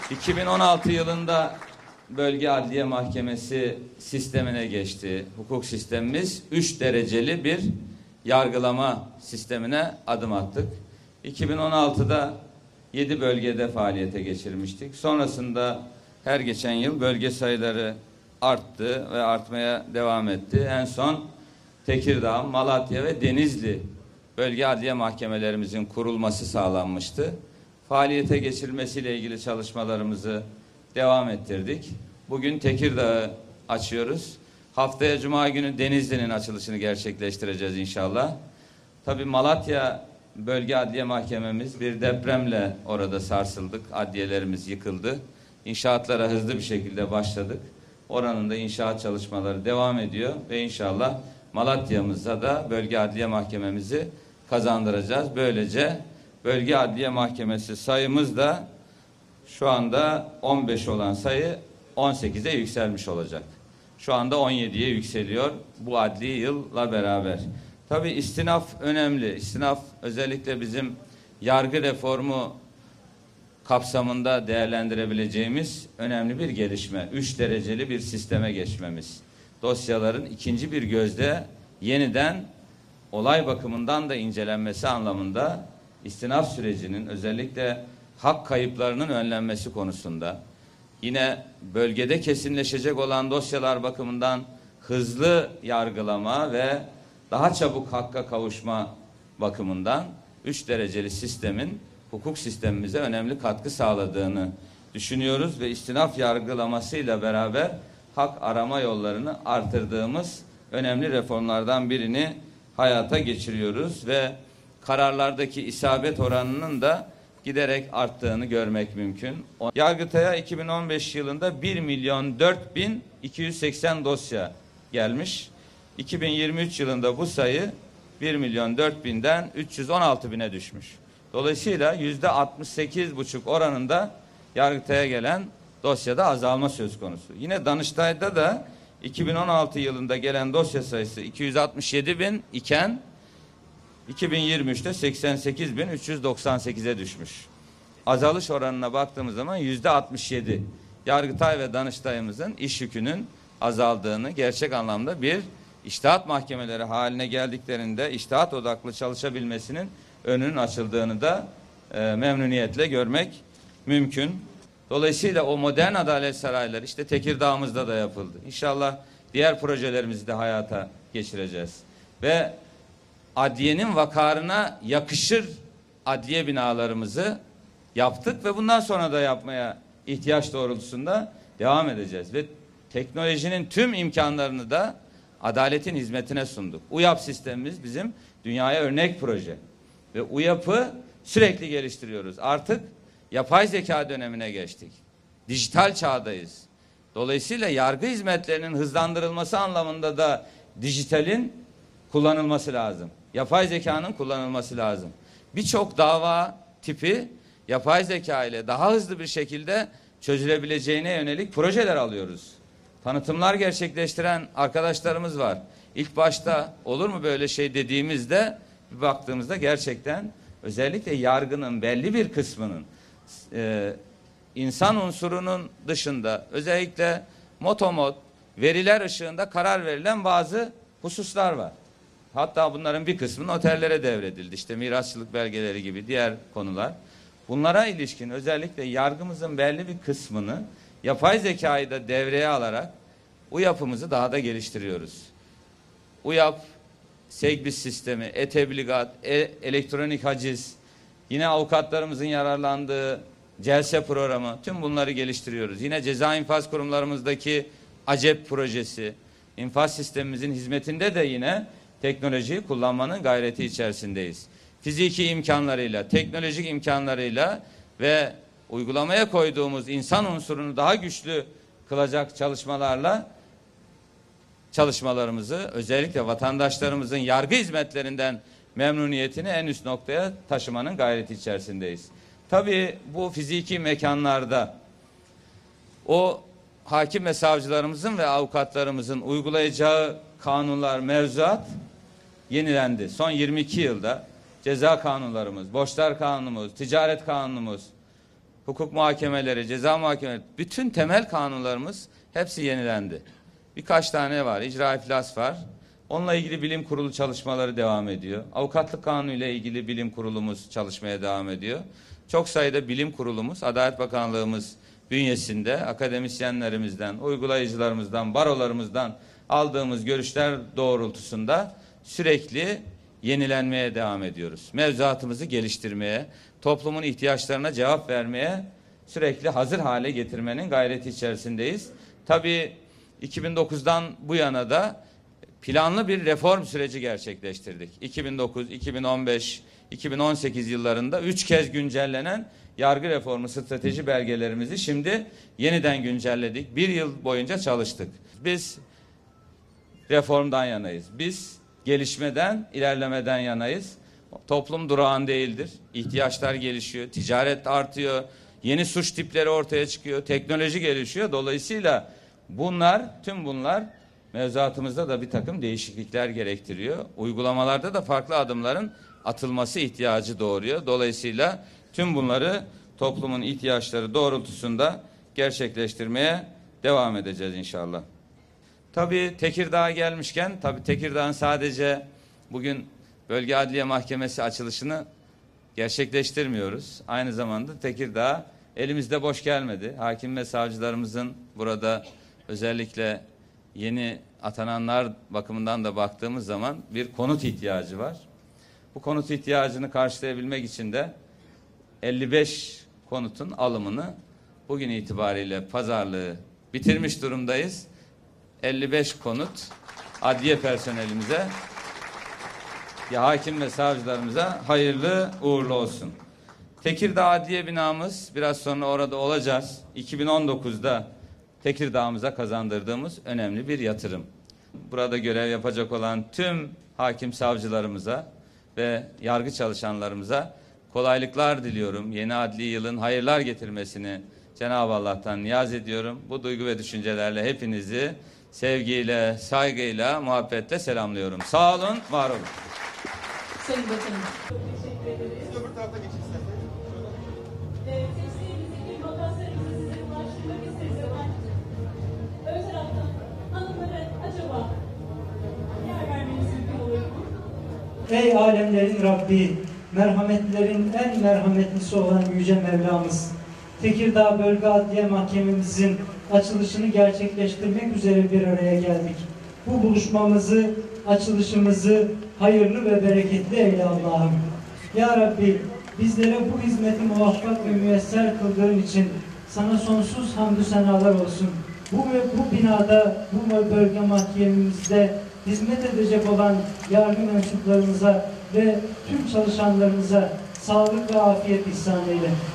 2016 yılında Bölge Adliye Mahkemesi sistemine geçti. Hukuk sistemimiz 3 dereceli bir yargılama sistemine adım attık. 2016'da 7 bölgede faaliyete geçirmiştik. Sonrasında her geçen yıl bölge sayıları arttı ve artmaya devam etti. En son Tekirdağ, Malatya ve Denizli bölge adliye mahkemelerimizin kurulması sağlanmıştı. Faaliyete geçirilmesiyle ilgili çalışmalarımızı devam ettirdik. Bugün Tekirdağ'ı açıyoruz. Haftaya Cuma günü Denizli'nin açılışını gerçekleştireceğiz inşallah. Tabii Malatya Bölge Adliye Mahkememiz bir depremle orada sarsıldık. Adliyelerimiz yıkıldı. İnşaatlara hızlı bir şekilde başladık. Oranın da inşaat çalışmaları devam ediyor ve inşallah Malatya'mıza da Bölge Adliye Mahkememizi kazandıracağız. Böylece Bölge Adliye Mahkemesi sayımız da şu anda 15 olan sayı 18'e yükselmiş olacak. Şu anda 17'ye yükseliyor bu adli yılla beraber. Tabii istinaf önemli. İstinaf özellikle bizim yargı reformu kapsamında değerlendirebileceğimiz önemli bir gelişme. 3 dereceli bir sisteme geçmemiz. Dosyaların ikinci bir gözle yeniden olay bakımından da incelenmesi anlamında istinaf sürecinin özellikle hak kayıplarının önlenmesi konusunda, yine bölgede kesinleşecek olan dosyalar bakımından hızlı yargılama ve daha çabuk hakka kavuşma bakımından 3 dereceli sistemin hukuk sistemimize önemli katkı sağladığını düşünüyoruz ve istinaf yargılamasıyla beraber hak arama yollarını artırdığımız önemli reformlardan birini hayata geçiriyoruz ve kararlardaki isabet oranının da giderek arttığını görmek mümkün. Yargıtay'a 2015 yılında 1.004.280 dosya gelmiş. 2023 yılında bu sayı 1.004.000'den 316.000'e düşmüş. Dolayısıyla %68,5 oranında Yargıtay'a gelen dosyada azalma söz konusu. Yine Danıştay'da da 2016 yılında gelen dosya sayısı 267.000 iken 2023'te 88.398'e düşmüş. Azalış oranına baktığımız zaman %67. Yargıtay ve Danıştay'ımızın iş yükünün azaldığını, gerçek anlamda bir içtihat mahkemeleri haline geldiklerinde içtihat odaklı çalışabilmesinin önünün açıldığını da memnuniyetle görmek mümkün. Dolayısıyla o modern adalet sarayları işte Tekirdağ'ımızda da yapıldı. İnşallah diğer projelerimizi de hayata geçireceğiz. Ve adliyenin vakarına yakışır adliye binalarımızı yaptık ve bundan sonra da yapmaya ihtiyaç doğrultusunda devam edeceğiz. Ve teknolojinin tüm imkanlarını da adaletin hizmetine sunduk. UYAP sistemimiz bizim dünyaya örnek proje. Ve UYAP'ı sürekli geliştiriyoruz. Artık yapay zeka dönemine geçtik. Dijital çağdayız. Dolayısıyla yargı hizmetlerinin hızlandırılması anlamında da dijitalin kullanılması lazım. Yapay zekanın kullanılması lazım. Birçok dava tipi yapay zeka ile daha hızlı bir şekilde çözülebileceğine yönelik projeler alıyoruz. Tanıtımlar gerçekleştiren arkadaşlarımız var. İlk başta olur mu böyle şey dediğimizde bir baktığımızda gerçekten özellikle yargının belli bir kısmının insan unsurunun dışında özellikle motomot veriler ışığında karar verilen bazı hususlar var. Hatta bunların bir kısmı noterlere devredildi. İşte mirasçılık belgeleri gibi diğer konular. Bunlara ilişkin özellikle yargımızın belli bir kısmını yapay zekayı da devreye alarak UYAP'ımızı daha da geliştiriyoruz. UYAP, Segbis sistemi, e-tebligat, elektronik haciz, yine avukatlarımızın yararlandığı celse programı, tüm bunları geliştiriyoruz. Yine ceza infaz kurumlarımızdaki ACEP projesi, infaz sistemimizin hizmetinde de yine teknolojiyi kullanmanın gayreti içerisindeyiz. Fiziki imkanlarıyla, teknolojik imkanlarıyla ve uygulamaya koyduğumuz insan unsurunu daha güçlü kılacak çalışmalarımızı özellikle vatandaşlarımızın yargı hizmetlerinden memnuniyetini en üst noktaya taşımanın gayreti içerisindeyiz. Tabii bu fiziki mekanlarda o hakim ve savcılarımızın ve avukatlarımızın uygulayacağı kanunlar, mevzuat yenilendi. Son 22 yılda ceza kanunlarımız, borçlar kanunumuz, ticaret kanunumuz, hukuk muhakemeleri, ceza muhakemeleri, bütün temel kanunlarımız hepsi yenilendi. Birkaç tane var, icra iflas var. Onunla ilgili bilim kurulu çalışmaları devam ediyor. Avukatlık kanunu ile ilgili bilim kurulumuz çalışmaya devam ediyor. Çok sayıda bilim kurulumuz, Adalet Bakanlığımız bünyesinde akademisyenlerimizden, uygulayıcılarımızdan, barolarımızdan aldığımız görüşler doğrultusunda sürekli yenilenmeye devam ediyoruz. Mevzuatımızı geliştirmeye, toplumun ihtiyaçlarına cevap vermeye sürekli hazır hale getirmenin gayreti içerisindeyiz. Tabii 2009'dan bu yana da planlı bir reform süreci gerçekleştirdik. 2009, 2015, 2018 yıllarında 3 kez güncellenen yargı reformu strateji belgelerimizi şimdi yeniden güncelledik. 1 yıl boyunca çalıştık. Biz reformdan yanayız. Biz gelişmeden, ilerlemeden yanayız. Toplum durağan değildir. İhtiyaçlar gelişiyor, ticaret artıyor, yeni suç tipleri ortaya çıkıyor, teknoloji gelişiyor. Dolayısıyla tüm bunlar mevzuatımızda da bir takım değişiklikler gerektiriyor. Uygulamalarda da farklı adımların atılması ihtiyacı doğuruyor. Dolayısıyla tüm bunları toplumun ihtiyaçları doğrultusunda gerçekleştirmeye devam edeceğiz inşallah. Tabii Tekirdağ'a gelmişken, Tekirdağ'ın sadece bugün Bölge Adliye Mahkemesi açılışını gerçekleştirmiyoruz. Aynı zamanda Tekirdağ elimizde boş gelmedi. Hakim ve savcılarımızın burada özellikle yeni atananlar bakımından da baktığımız zaman bir konut ihtiyacı var. Bu konut ihtiyacını karşılayabilmek için de 55 konutun alımını bugün itibariyle pazarlığı bitirmiş durumdayız. 55 konut adliye personelimize, ya hakim ve savcılarımıza hayırlı uğurlu olsun. Tekirdağ Adliye binamız, biraz sonra orada olacağız. 2019'da Tekirdağ'ımıza kazandırdığımız önemli bir yatırım. Burada görev yapacak olan tüm hakim savcılarımıza ve yargı çalışanlarımıza kolaylıklar diliyorum. Yeni adli yılın hayırlar getirmesini Cenab-ı Allah'tan niyaz ediyorum. Bu duygu ve düşüncelerle hepinizi sevgiyle, saygıyla, muhabbetle selamlıyorum. Sağ olun, var olun. Sayın Bakanım. Öbür tarafa geçin isterseniz. Temsilimizdeki makaslarımızı size ulaştırmak isteriz efendim. Ön taraftan hanımlara acaba yer vermeniz mümkün olur mu? Ey alemlerin Rabbi, merhametlerin en merhametlisi olan Yüce Mevlamız, Tekirdağ Bölge Adliye Mahkememizin açılışını gerçekleştirmek üzere bir araya geldik. Bu buluşmamızı, açılışımızı hayırlı ve bereketli eyle Allah'ım. Ya Rabbi, bizlere bu hizmeti muvaffak ve müyesser kıldığın için sana sonsuz hamdü senalar olsun. Bu binada, bu bölge mahkememizde hizmet edecek olan yargı mensuplarımıza ve tüm çalışanlarımıza sağlık ve afiyet ihsan eyle.